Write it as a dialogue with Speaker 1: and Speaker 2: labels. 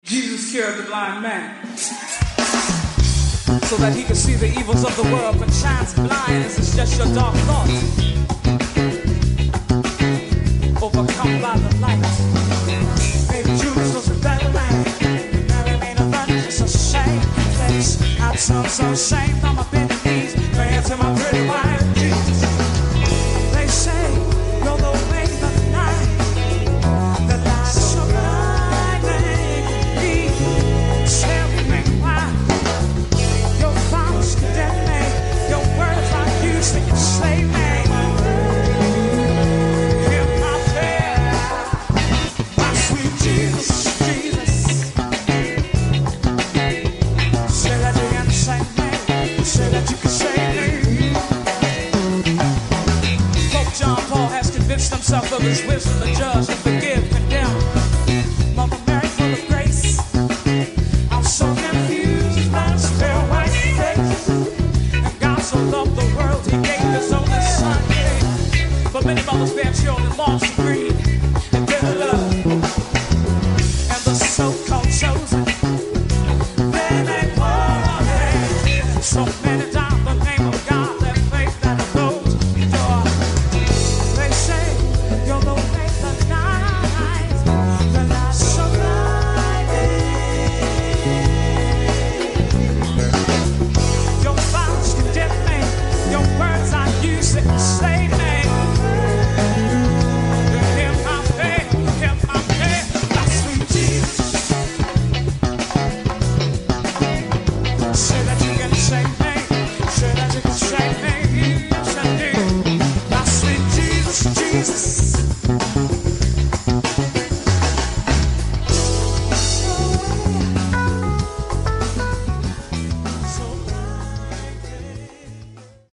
Speaker 1: Jesus cured the blind man so that he could see the evils of the world, but shines blindness is just your dark thoughts overcome by the light. Baby Judas was a better man. Mary made a run, it's a shame place. I'm so ashamed on my bending knees, praying to my pretty wife, Jesus. They say you're the way, the night, the light so blinding me. Tell me why your fathers condemn me, your words are used to enslave me. Hear my prayer, my sweet Jesus, Jesus. Say that you can save me, say that you can save me. Pope John Paul has convinced himself of his wisdom to judge, to forgive, condemn. Mother Mary full of grace. I'm so confused, but still white face. And God so loved the world, he gave his only son. But many mothers bear children lost to greed and bitter love. And the so-called chosen